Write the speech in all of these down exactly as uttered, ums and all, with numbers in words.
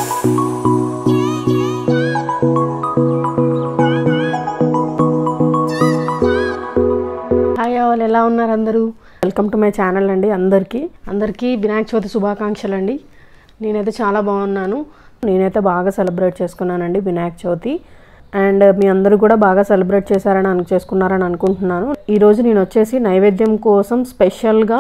ఎలా ఉన్నారు అందరూ? వెల్కమ్ టు మై ఛానల్ అండి. అందరికీ అందరికీ వినాయక చవితి శుభాకాంక్షలు అండి. నేనైతే చాలా బాగున్నాను. నేనైతే బాగా సెలబ్రేట్ చేసుకున్నానండి వినాయక చవితి. అండ్ మీ అందరూ కూడా బాగా సెలబ్రేట్ చేశారని అను చేసుకున్నారని అనుకుంటున్నాను. ఈరోజు నేను వచ్చేసి నైవేద్యం కోసం స్పెషల్గా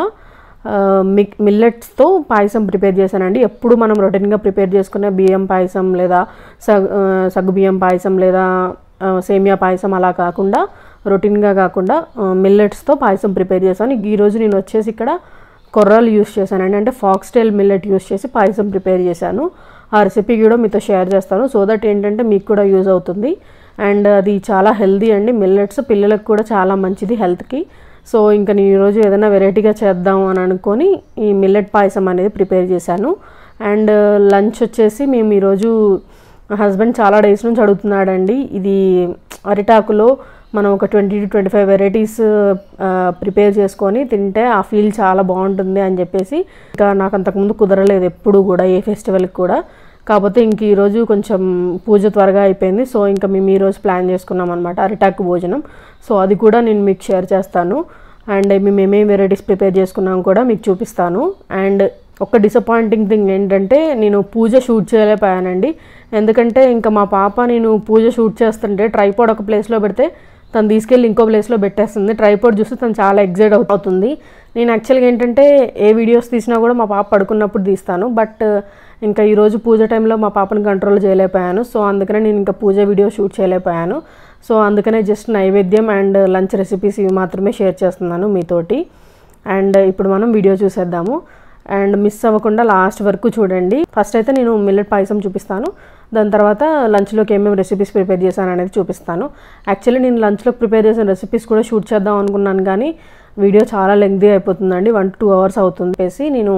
మిక్ మిల్లెట్స్తో పాయసం ప్రిపేర్ చేశానండి. ఎప్పుడు మనం రొటీన్గా ప్రిపేర్ చేసుకునే బియ్యం పాయసం లేదా సగ్ సగ్గు బియ్యం పాయసం లేదా సేమియా పాయసం అలా కాకుండా రొటీన్గా కాకుండా మిల్లెట్స్తో పాయసం ప్రిపేర్ చేశాను. ఈరోజు నేను వచ్చేసి ఇక్కడ కొర్రలు యూస్ చేశానండి. అంటే ఫాక్స్టైల్ మిల్లెట్ యూస్ చేసి పాయసం ప్రిపేర్ చేశాను. ఆ రెసిపీ కూడా మీతో షేర్ చేస్తాను. సో దట్ ఏంటంటే మీకు కూడా యూజ్ అవుతుంది. అండ్ అది చాలా హెల్దీ అండి. మిల్లెట్స్ పిల్లలకు కూడా చాలా మంచిది హెల్త్కి. సో ఇంకా నేను ఈరోజు ఏదైనా వెరైటీగా చేద్దాం అని అనుకొని ఈ మిల్లెట్ పాయసం అనేది ప్రిపేర్ చేశాను. అండ్ లంచ్ వచ్చేసి మేము ఈరోజు హస్బెండ్ చాలా డేస్ నుంచి అడుగుతున్నాడండి. ఇది అరిటాకులో మనం ఒక twenty two twenty five varieties prepare చేసుకొని తింటే ఆ ఫీల్ చాలా బాగుంటుంది అని చెప్పేసి, ఇంకా నాకు అంతకుముందు కుదరలేదు ఎప్పుడు కూడా ఏ ఫెస్టివల్కి కూడా. కాకపోతే ఇంక ఈరోజు కొంచెం పూజ త్వరగా అయిపోయింది. సో ఇంకా మేము ఈరోజు ప్లాన్ చేసుకున్నాం అనమాట అరిటాకు భోజనం. సో అది కూడా నేను మీకు షేర్ చేస్తాను. అండ్ మేము ఏమేమి వెరైటీస్ ప్రిపేర్ చేసుకున్నాం కూడా మీకు చూపిస్తాను. అండ్ ఒక డిసప్పాయింటింగ్ థింగ్ ఏంటంటే నేను పూజ షూట్ చేయలేకపోయానండి. ఎందుకంటే ఇంకా మా పాప నేను పూజ షూట్ చేస్తుంటే ట్రైపాడ్ ఒక ప్లేస్లో పెడితే తను తీసుకెళ్ళి ఇంకో ప్లేస్లో పెట్టేస్తుంది. ట్రైపాడ్ చూస్తే తను చాలా ఎగ్జైట్ అవుతుంది. నేను యాక్చువల్గా ఏంటంటే ఏ వీడియోస్ తీసినా కూడా మా పాప పడుకున్నప్పుడు తీస్తాను. బట్ ఇంకా ఈరోజు పూజ టైంలో మా పాపను కంట్రోల్ చేయలేకపోయాను. సో అందుకనే నేను ఇంకా పూజ వీడియో షూట్ చేయలేకపోయాను. సో అందుకనే జస్ట్ నైవేద్యం అండ్ లంచ్ రెసిపీస్ ఇవి మాత్రమే షేర్ చేస్తున్నాను మీతోటి. అండ్ ఇప్పుడు మనం వీడియో చూసేద్దాము. అండ్ మిస్ అవ్వకుండా లాస్ట్ వరకు చూడండి. ఫస్ట్ అయితే నేను మిల్లెట్ పాయసం చూపిస్తాను. దాని తర్వాత లంచ్లోకి ఏమేమి రెసిపీస్ ప్రిపేర్ చేశాను అనేది చూపిస్తాను. యాక్చువల్లీ నేను లంచ్లోకి ప్రిపేర్ చేసిన రెసిపీస్ కూడా షూట్ చేద్దాం అనుకున్నాను, కానీ వీడియో చాలా లెంగ్తీ అయిపోతుందండి. వన్ టూ అవర్స్ అవుతుంది చెప్పేసి నేను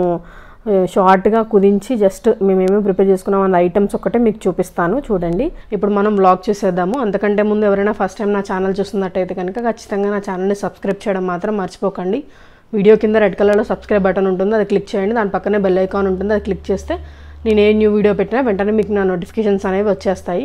షార్ట్గా కుదించి జస్ట్ మేము ఏమేమి ప్రిపేర్ చేసుకున్నాం అన్న ఐటమ్స్ ఒకటే మీకు చూపిస్తాను. చూడండి. ఇప్పుడు మనం వ్లాగ్ చేసేద్దాము. అంతకంటే ముందు ఎవరైనా ఫస్ట్ టైం నా ఛానల్ చూస్తున్నట్టయితే కనుక ఖచ్చితంగా నా ఛానల్ని సబ్స్క్రైబ్ చేయడం మాత్రం మర్చిపోకండి. వీడియో కింద రెడ్ కలర్లో సబ్స్క్రైబ్ బటన్ ఉంటుంది, అది క్లిక్ చేయండి. దాని పక్కనే బెల్ ఐకాన్ ఉంటుంది, అది క్లిక్ చేస్తే నేను ఏ న్యూ వీడియో పెట్టినా వెంటనే మీకు నా నోటిఫికేషన్స్ అనేవి వచ్చేస్తాయి.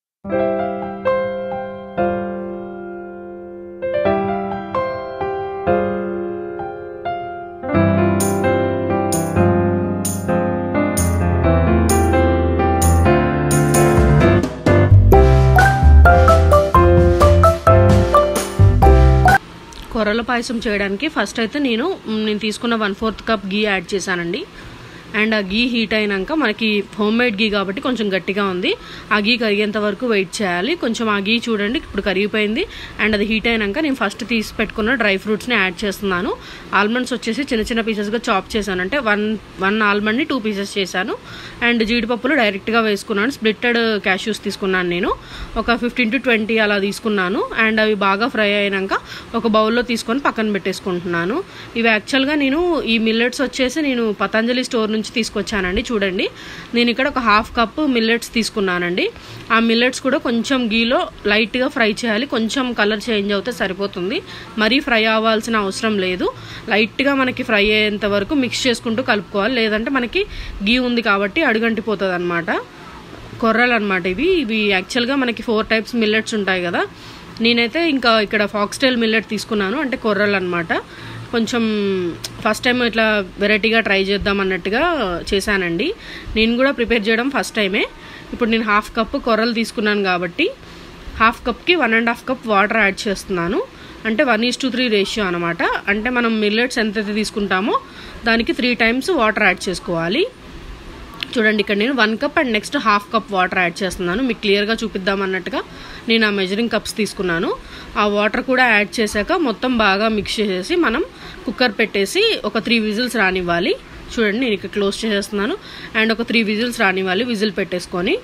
కొర్రల పాయసం చేయడానికి ఫస్ట్ అయితే నేను నేను తీసుకున్న one fourth cup ghee add చేశానండి. అండ్ ఆ గీ హీట్ అయినాక మనకి హోమ్ మేడ్ గీ కాబట్టి కొంచెం గట్టిగా ఉంది. ఆ గీ కరిగేంత వరకు వెయిట్ చేయాలి. కొంచెం ఆ గీ చూడండి ఇప్పుడు కరిగిపోయింది. అండ్ అది హీట్ అయినాక నేను ఫస్ట్ తీసి పెట్టుకున్న డ్రై ఫ్రూట్స్ని యాడ్ చేస్తున్నాను. ఆల్మండ్స్ వచ్చేసి చిన్న చిన్న పీసెస్గా చాప్ చేశాను. అంటే వన్ వన్ ఆల్మండ్ని టూ పీసెస్ చేశాను. అండ్ జీడిపప్పులు డైరెక్ట్గా వేసుకున్నాను. స్ప్లిట్టెడ్ క్యాష్యూస్ తీసుకున్నాను. నేను ఒక ఫిఫ్టీన్ టు ట్వంటీ అలా తీసుకున్నాను. అండ్ అవి బాగా ఫ్రై అయినాక ఒక బౌల్లో తీసుకొని పక్కన పెట్టేసుకుంటున్నాను. ఇవి యాక్చువల్గా నేను ఈ మిల్లెట్స్ వచ్చేసి నేను పతంజలి స్టోర్ నుంచి తీసుకొచ్చానండి. చూడండి, నేను ఇక్కడ ఒక హాఫ్ కప్ మిల్లెట్స్ తీసుకున్నానండి. ఆ మిల్లెట్స్ కూడా కొంచెం గీలో లైట్గా ఫ్రై చేయాలి. కొంచెం కలర్ చేంజ్ అవుతే సరిపోతుంది. మరీ ఫ్రై అవ్వాల్సిన అవసరం లేదు. లైట్గా మనకి ఫ్రై అయ్యేంత వరకు మిక్స్ చేసుకుంటూ కలుపుకోవాలి. లేదంటే మనకి గీ ఉంది కాబట్టి అడుగంటిపోతుంది అనమాట. కొర్రలు అనమాట ఇవి. ఇవి యాక్చువల్గా మనకి ఫోర్ టైప్స్ మిల్లెట్స్ ఉంటాయి కదా. నేనైతే ఇంకా ఇక్కడ ఫాక్స్టైల్ మిల్లెట్ తీసుకున్నాను. అంటే కొర్రలు అనమాట. కొంచెం ఫస్ట్ టైం ఇట్లా వెరైటీగా ట్రై చేద్దాం అన్నట్టుగా చేశానండి. నేను కూడా ప్రిపేర్ చేయడం ఫస్ట్ టైమే. ఇప్పుడు నేను హాఫ్ కప్ కొర్రలు తీసుకున్నాను కాబట్టి హాఫ్ కప్కి one and half cup water add చేస్తున్నాను. అంటే one is two three ratio అనమాట. అంటే మనం మిల్లెట్స్ ఎంతైతే తీసుకుంటామో దానికి త్రీ టైమ్స్ వాటర్ యాడ్ చేసుకోవాలి. చూడండి, ఇక్కడ నేను one cup and next half cup water add చేస్తున్నాను. మీకు క్లియర్గా చూపిద్దాం అన్నట్టుగా నేను ఆ మెజరింగ్ కప్స్ తీసుకున్నాను. ఆ వాటర్ కూడా యాడ్ చేశాక మొత్తం బాగా మిక్స్ చేసేసి మనం కుక్కర్ పెట్టేసి ఒక త్రీ విజిల్స్ రానివ్వాలి. చూడండి, నేను ఇక్కడ క్లోజ్ చేసేస్తున్నాను. అండ్ ఒక త్రీ విజిల్స్ రానివ్వాలి. విజిల్ పెట్టేసుకొని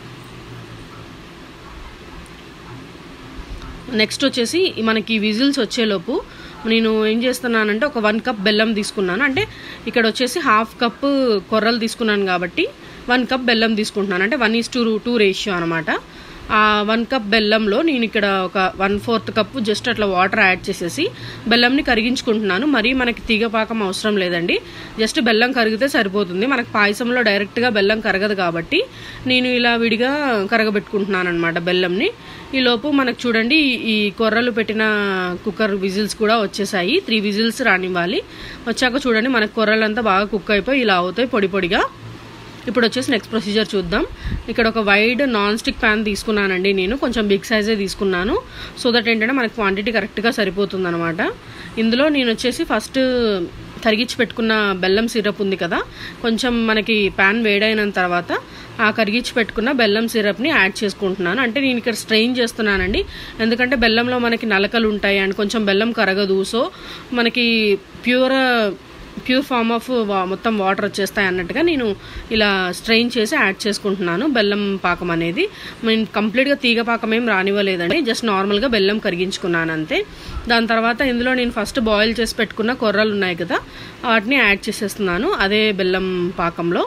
నెక్స్ట్ వచ్చేసి మనకి విజిల్స్ వచ్చేలోపు నేను ఏం చేస్తున్నానంటే ఒక వన్ కప్ బెల్లం తీసుకున్నాను. అంటే ఇక్కడ వచ్చేసి హాఫ్ కప్ కొర్రలు తీసుకున్నాను కాబట్టి వన్ కప్ బెల్లం తీసుకుంటున్నాను. అంటే one is two two ratio అనమాట. ఆ వన్ కప్ బెల్లంలో నేను ఇక్కడ ఒక వన్ ఫోర్త్ కప్పు జస్ట్ అట్లా వాటర్ యాడ్ చేసేసి బెల్లంని కరిగించుకుంటున్నాను. మరీ మనకి తీగ పాకం అవసరం లేదండి, జస్ట్ బెల్లం కరిగితే సరిపోతుంది. మనకు పాయసంలో డైరెక్ట్గా బెల్లం కరగదు కాబట్టి నేను ఇలా విడిగా కరగబెట్టుకుంటున్నాను అనమాట బెల్లంని. ఈ లోపు మనకు చూడండి ఈ కొర్రలు పెట్టిన కుక్కర్ విజిల్స్ కూడా వచ్చేసాయి. త్రీ విజిల్స్ రానివ్వాలి. వచ్చాక చూడండి మనకు కొర్రలంతా బాగా కుక్ అయిపోయి ఇలా అవుతాయి పొడి పొడిగా. ఇప్పుడు వచ్చేసి నెక్స్ట్ ప్రొసీజర్ చూద్దాం. ఇక్కడ ఒక వైడ్ నాన్ స్టిక్ ప్యాన్ తీసుకున్నానండి, నేను కొంచెం బిగ్ సైజే తీసుకున్నాను. సో దట్ ఏంటంటే మనకి క్వాంటిటీ కరెక్ట్గా సరిపోతుంది అనమాట. ఇందులో నేను వచ్చేసి ఫస్ట్ కరిగించి పెట్టుకున్న బెల్లం సిరప్ ఉంది కదా, కొంచెం మనకి ప్యాన్ వేడైన తర్వాత ఆ కరిగించి పెట్టుకున్న బెల్లం సిరప్ని యాడ్ చేసుకుంటున్నాను. అంటే నేను ఇక్కడ స్ట్రెయిన్ చేస్తున్నానండి, ఎందుకంటే బెల్లంలో మనకి నలకలు ఉంటాయి అండ్ కొంచెం బెల్లం కరగదు. సో మనకి ప్యూర్ ప్యూర్ ఫామ్ ఆఫ్ మొత్తం వాటర్ వచ్చేస్తాయి అన్నట్టుగా నేను ఇలా స్ట్రెయిన్ చేసి యాడ్ చేసుకుంటున్నాను బెల్లం పాకం అనేది. నేను కంప్లీట్గా తీగ పాకం ఏం రానివ్వలేదండి, జస్ట్ నార్మల్గా బెల్లం కరిగించుకున్నాను అంతే. దాని తర్వాత ఇందులో నేను ఫస్ట్ బాయిల్ చేసి పెట్టుకున్న కొర్రలు ఉన్నాయి కదా, వాటిని యాడ్ చేసేస్తున్నాను అదే బెల్లం పాకంలో.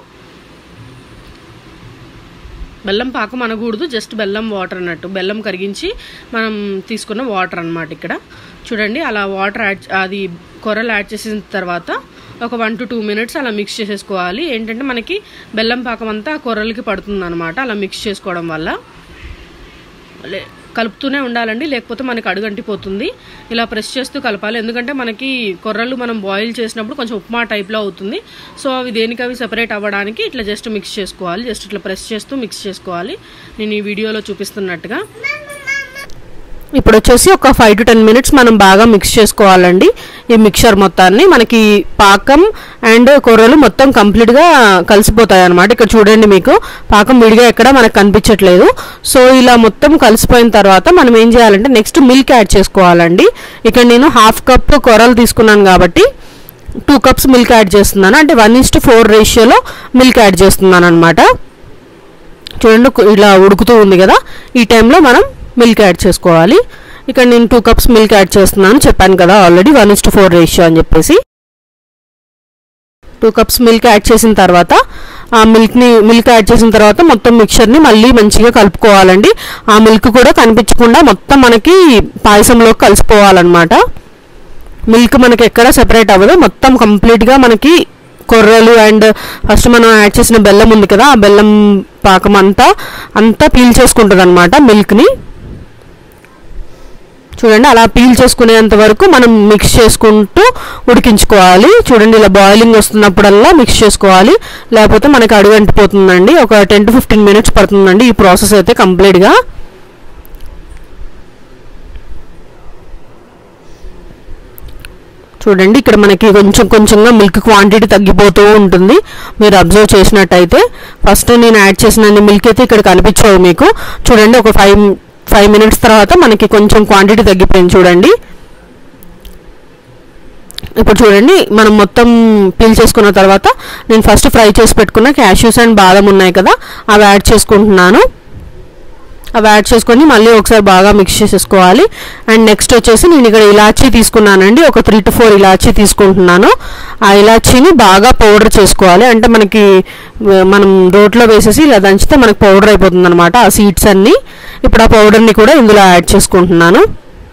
బెల్లం పాకం అనకూడదు, జస్ట్ బెల్లం వాటర్ అన్నట్టు, బెల్లం కరిగించి మనం తీసుకున్న వాటర్ అన్నమాట. ఇక్కడ చూడండి అలా వాటర్ యాడ్ అది కొర్రలు యాడ్ చేసిన తర్వాత ఒక వన్ టు టూ మినిట్స్ అలా మిక్స్ చేసేసుకోవాలి. ఏంటంటే మనకి బెల్లం పాకం అంతా కొర్రలకి పడుతుంది అనమాట. అలా మిక్స్ చేసుకోవడం వల్ల కలుపుతూనే ఉండాలండి, లేకపోతే మనకి అడుగంటిపోతుంది. ఇలా ప్రెస్ చేస్తూ కలపాలి, ఎందుకంటే మనకి కొర్రలు మనం బాయిల్ చేసినప్పుడు కొంచెం ఉప్మా టైప్లో అవుతుంది. సో అవి దేనికి అవి సెపరేట్ అవ్వడానికి ఇట్లా జస్ట్ మిక్స్ చేసుకోవాలి, జస్ట్ ఇట్లా ప్రెస్ చేస్తూ మిక్స్ చేసుకోవాలి నేను ఈ వీడియోలో చూపిస్తున్నట్టుగా. ఇప్పుడు వచ్చేసి ఒక ఫైవ్ టు టెన్ మినిట్స్ మనం బాగా మిక్స్ చేసుకోవాలండి ఈ మిక్చర్ మొత్తాన్ని. మనకి పాకం అండ్ కొర్రలు మొత్తం కంప్లీట్గా కలిసిపోతాయి అనమాట. ఇక్కడ చూడండి మీకు పాకం విడిగా ఎక్కడ మనకు కనిపించట్లేదు. సో ఇలా మొత్తం కలిసిపోయిన తర్వాత మనం ఏం చేయాలంటే నెక్స్ట్ మిల్క్ యాడ్ చేసుకోవాలండి. ఇక్కడ నేను హాఫ్ కప్ కొర్రలు తీసుకున్నాను కాబట్టి టూ కప్స్ మిల్క్ యాడ్ చేస్తున్నాను, అంటే వన్ ఇస్ టు ఫోర్ రేషియోలో మిల్క్ యాడ్ చేస్తున్నాను అనమాట. చూడండి ఇలా ఉడుకుతూ ఉంది కదా, ఈ టైంలో మనం మిల్క్ యాడ్ చేసుకోవాలి. ఇక్కడ నేను టూ కప్స్ మిల్క్ యాడ్ చేస్తున్నాను, చెప్పాను కదా already one is to four ratio అని చెప్పేసి. టూ కప్స్ మిల్క్ యాడ్ చేసిన తర్వాత ఆ మిల్క్ని మిల్క్ యాడ్ చేసిన తర్వాత మొత్తం మిక్చర్ని మళ్ళీ మంచిగా కలుపుకోవాలండి. ఆ మిల్క్ కూడా కనిపించకుండా మొత్తం మనకి పాయసంలోకి కలిసిపోవాలన్నమాట. మిల్క్ మనకి ఎక్కడ సెపరేట్ అవ్వదు, మొత్తం కంప్లీట్గా మనకి కొర్రలు అండ్ ఫస్ట్ మనం యాడ్ చేసిన బెల్లం ఉంది కదా, ఆ బెల్లం పాకం అంతా అంతా పీల్ చేసుకుంటుంది అనమాట మిల్క్ని. చూడండి అలా పీల్ చేసుకునేంత వరకు మనం మిక్స్ చేసుకుంటూ ఉడికించుకోవాలి. చూడండి ఇలా బాయిలింగ్ వస్తున్నప్పుడల్లా మిక్స్ చేసుకోవాలి, లేకపోతే మనకి అడుగంటిపోతుందండి. ఒక టెన్ టు ఫిఫ్టీన్ మినిట్స్ పడుతుందండి ఈ ప్రాసెస్ అయితే కంప్లీట్గా. చూడండి ఇక్కడ మనకి కొంచెం కొంచెంగా మిల్క్ క్వాంటిటీ తగ్గిపోతూ ఉంటుంది, మీరు అబ్జర్వ్ చేసినట్టయితే. ఫస్ట్ నేను యాడ్ చేసిన మిల్క్ అయితే ఇక్కడ కనిపించవు మీకు. చూడండి ఒక ఫైవ్ ఫైవ్ మినిట్స్ తర్వాత మనకి కొంచెం క్వాంటిటీ తగ్గిపోయింది చూడండి. ఇప్పుడు చూడండి మనం మొత్తం పీల్ చేసుకున్న తర్వాత నేను ఫస్ట్ ఫ్రై చేసి పెట్టుకున్న క్యాష్యూస్ అండ్ బాదం ఉన్నాయి కదా, అవి యాడ్ చేసుకుంటున్నాను. అవి యాడ్ చేసుకొని మళ్ళీ ఒకసారి బాగా మిక్స్ చేసేసుకోవాలి. అండ్ నెక్స్ట్ వచ్చేసి నేను ఇక్కడ ఇలాచీ తీసుకున్నానండి, ఒక త్రీ టు ఫోర్ ఇలాచీ తీసుకుంటున్నాను. ఆ ఇలాచీని బాగా పౌడర్ చేసుకోవాలి, అంటే మనకి మనం రోట్లో వేసేసి ఇలా దంచితే మనకి పౌడర్ అయిపోతుంది అనమాట ఆ సీడ్స్ అన్నీ. ఇప్పుడు ఆ పౌడర్ని కూడా ఇందులో యాడ్ చేసుకుంటున్నాను.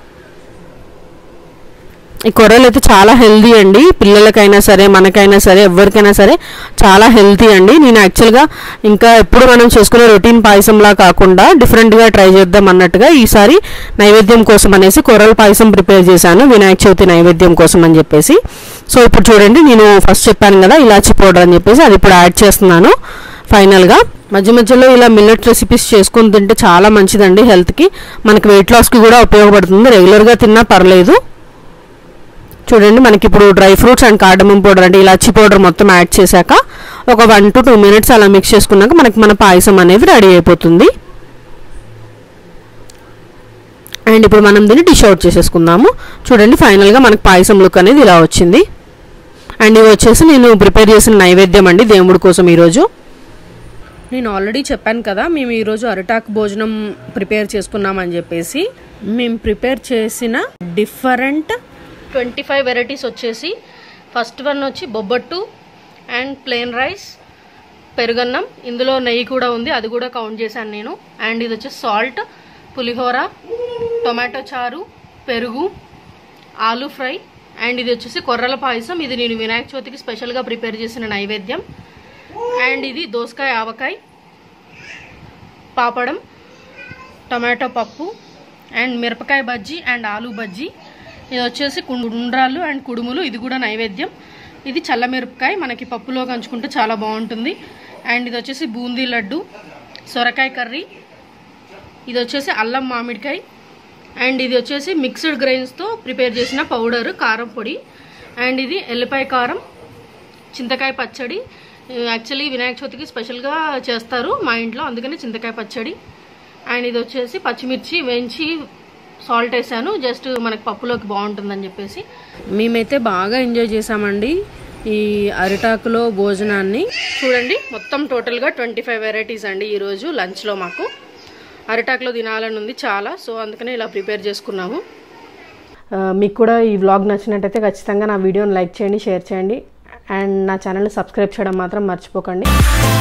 ఈ కొర్రలు అయితే చాలా హెల్దీ అండి, పిల్లలకైనా సరే మనకైనా సరే ఎవరికైనా సరే చాలా హెల్తీ అండి. నేను యాక్చువల్గా ఇంకా ఎప్పుడు మనం చేసుకునే రొటీన్ పాయసంలా కాకుండా డిఫరెంట్గా ట్రై చేద్దాం అన్నట్టుగా ఈసారి నైవేద్యం కోసం అనేసి కొర్రల పాయసం ప్రిపేర్ చేశాను, వినాయక చవితి నైవేద్యం కోసం అని చెప్పేసి. సో ఇప్పుడు చూడండి నేను ఫస్ట్ చెప్పాను కదా ఇలాచీ పౌడర్ అని చెప్పేసి, అది ఇప్పుడు యాడ్ చేస్తున్నాను ఫైనల్గా. మధ్య మధ్యలో ఇలా మిల్లెట్ రెసిపీస్ చేసుకొని తింటే చాలా మంచిదండి హెల్త్కి, మనకి వెయిట్ లాస్కి కూడా ఉపయోగపడుతుంది. రెగ్యులర్గా తిన్నా పర్లేదు. చూడండి మనకి ఇప్పుడు dry fruits and cardamom powder అంటే ఇలాచీ పౌడర్ మొత్తం యాడ్ చేశాక ఒక వన్ టు టూ మినిట్స్ అలా మిక్స్ చేసుకున్నాక మనకి మన పాయసం అనేది రెడీ అయిపోతుంది. అండ్ ఇప్పుడు మనం దీన్ని డిష్ అవుట్ చేసేసుకుందాము. చూడండి ఫైనల్గా మనకి పాయసం లుక్ అనేది ఇలా వచ్చింది. అండ్ ఇవి వచ్చేసి నేను ప్రిపేర్ చేసిన నైవేద్యం అండి దేవుడి కోసం ఈరోజు. నేను ఆల్రెడీ చెప్పాను కదా మేము ఈరోజు అరిటాకు భోజనం ప్రిపేర్ చేసుకున్నామని చెప్పేసి. మేము ప్రిపేర్ చేసిన డిఫరెంట్ ట్వంటీ ఫైవ్ వెరైటీస్ వచ్చేసి ఫస్ట్ వన్ వచ్చి బొబ్బట్టు అండ్ ప్లెయిన్ రైస్, పెరుగన్నం, ఇందులో నెయ్యి కూడా ఉంది, అది కూడా కౌంట్ చేశాను నేను. అండ్ ఇది వచ్చేసి సాల్ట్, పులిహోర, టొమాటో చారు, పెరుగు, ఆలూ ఫ్రై. అండ్ ఇది వచ్చేసి కొర్రల పాయసం, ఇది నేను వినాయక చవితికి స్పెషల్గా ప్రిపేర్ చేసిన నైవేద్యం. అండ్ ఇది దోసకాయ ఆవకాయ, పాపడం, టొమాటో పప్పు, అండ్ మిరపకాయ బజ్జీ అండ్ ఆలూ బజ్జీ. ఇది వచ్చేసి గుండ్రాలు అండ్ కుడుములు, ఇది కూడా నైవేద్యం. ఇది చల్లమిరపకాయ, మనకి పప్పులో కంచుకుంటే చాలా బాగుంటుంది. అండ్ ఇది వచ్చేసి బూందీ లడ్డు, సొరకాయ కర్రీ, ఇది వచ్చేసి అల్లం మామిడికాయ. అండ్ ఇది వచ్చేసి మిక్స్డ్ గ్రెయిన్స్తో ప్రిపేర్ చేసిన పౌడర్ కారం పొడి. అండ్ ఇది ఎల్లిపాయ కారం, చింతకాయ పచ్చడి. యాక్చువల్లీ వినాయక చవితికి స్పెషల్గా చేస్తారు మా ఇంట్లో, అందుకని చింతకాయ పచ్చడి. అండ్ ఇది వచ్చేసి పచ్చిమిర్చి వేయించి సాల్ట్ వేసాను, జస్ట్ మనకి పప్పులోకి బాగుంటుందని చెప్పేసి. మేమైతే బాగా ఎంజాయ్ చేసామండి ఈ అరిటాకులో భోజనాన్ని. చూడండి, మొత్తం టోటల్గా ట్వంటీ ఫైవ్ వెరైటీస్ అండి ఈరోజు లంచ్లో. మాకు అరిటాకులో తినాలని ఉంది చాలా, సో అందుకనే ఇలా ప్రిపేర్ చేసుకున్నాము. మీకు కూడా ఈ వ్లాగ్ నచ్చినట్టయితే ఖచ్చితంగా నా వీడియోని లైక్ చేయండి, షేర్ చేయండి, అండ్ నా ఛానల్ని సబ్స్క్రైబ్ చేయడం మాత్రం మర్చిపోకండి.